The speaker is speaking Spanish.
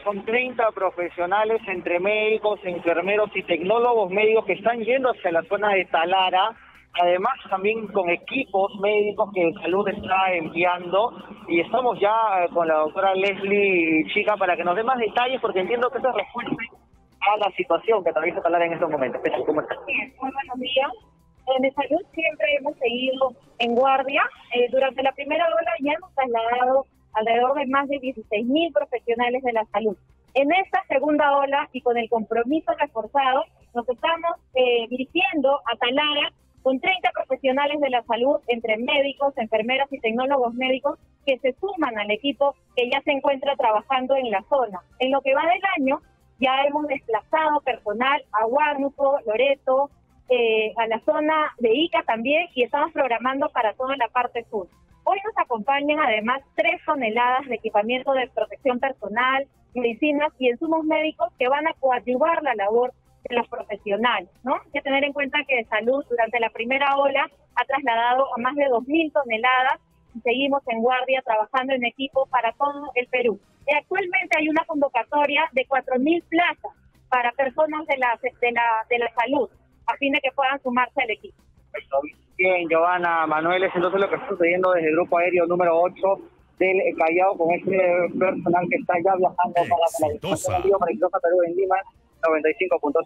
Son 30 profesionales entre médicos, enfermeros y tecnólogos médicos que están yendo hacia la zona de Talara. Además, también con equipos médicos que Salud está enviando. Y estamos ya con la doctora Leslie Chica para que nos dé más detalles, porque entiendo que esto responde a la situación que atraviesa Talara en estos momentos. ¿Cómo está? Muy buenos días. En Salud siempre hemos seguido en guardia. Durante la primera ola ya hemos trasladado alrededor de más de 16.000 profesionales de la salud. En esta segunda ola y con el compromiso reforzado, nos estamos dirigiendo a Talara con 30 profesionales de la salud, entre médicos, enfermeras y tecnólogos médicos, que se suman al equipo que ya se encuentra trabajando en la zona. En lo que va del año, ya hemos desplazado personal a Huánuco, Loreto, a la zona de Ica también, y estamos programando para toda la parte sur. Hoy nos acompañan además 3 toneladas de equipamiento de protección personal, medicinas y insumos médicos que van a coadyuvar la labor de los profesionales, ¿no? Hay que tener en cuenta que Salud durante la primera ola ha trasladado a más de 2.000 toneladas y seguimos en guardia trabajando en equipo para todo el Perú. Actualmente hay una convocatoria de 4.000 plazas para personas de la salud, a fin de que puedan sumarse al equipo. Bien, Giovanna Manuel, es entonces lo que está sucediendo desde el grupo aéreo número 8 del Callao, con este personal que está ya viajando para la Perú en Lima 95.5.